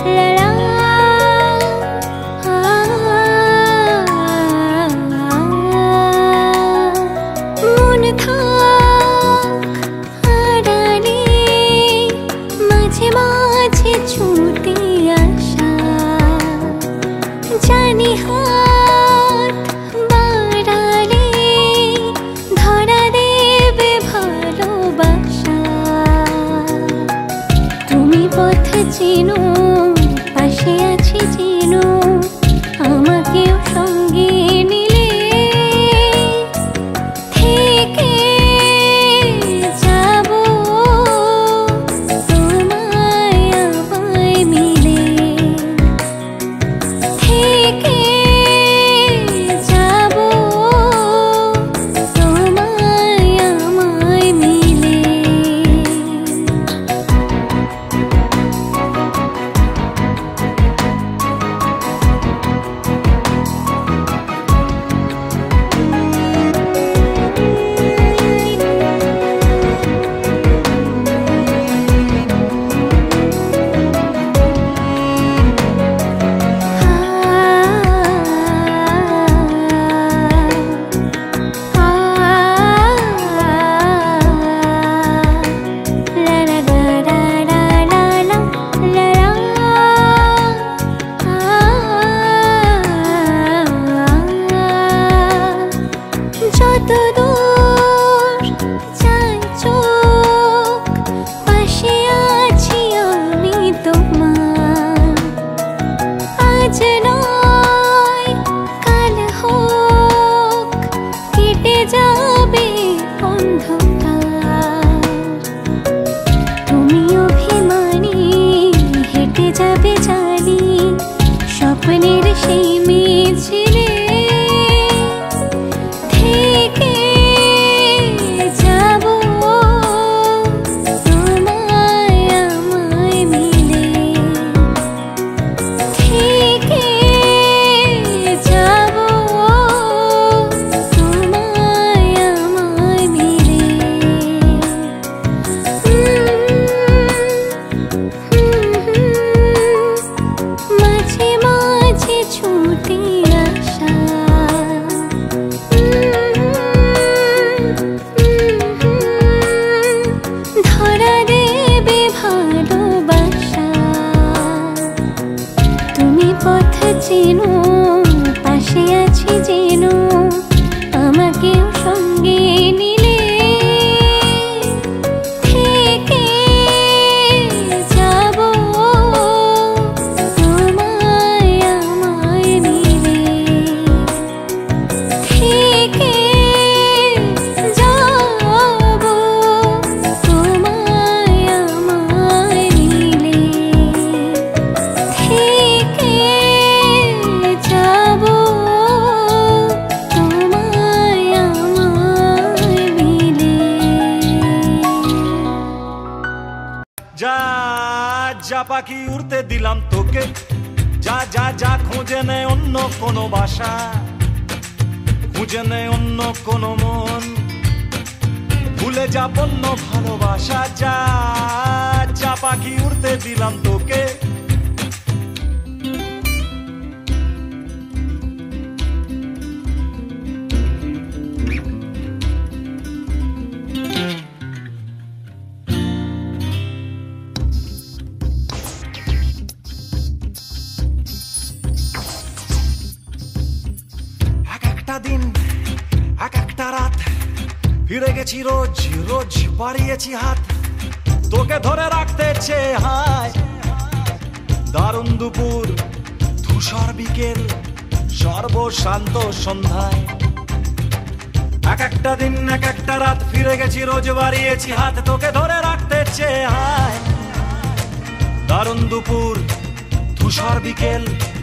পাখি উড়তে দিলাম তোকে, যা যা যা খুঁজে নে অন্য কোনো বাসা, খুঁজে নে অন্য কোনো মন, ভুলে যা বন্য ভালোবাসা। যা যা পাখি উড়তে দিলাম তোকে। দিন এক একটা রাত ফিরে গেছি রোজ রোজ বাড়িয়েছি হাত, তোকে ধরে রাখতে চেয়ে হায়। দারুণ দুপুর ধূসর বিকেল সর্বশান্ত সন্ধ্যায়, এক একটা দিন এক একটা রাত ফিরে গেছি রোজ বাড়িয়েছি হাত, তোকে ধরে রাখতে চেয়ে হায়। দারুণ দুপুর ধূসর বিকেল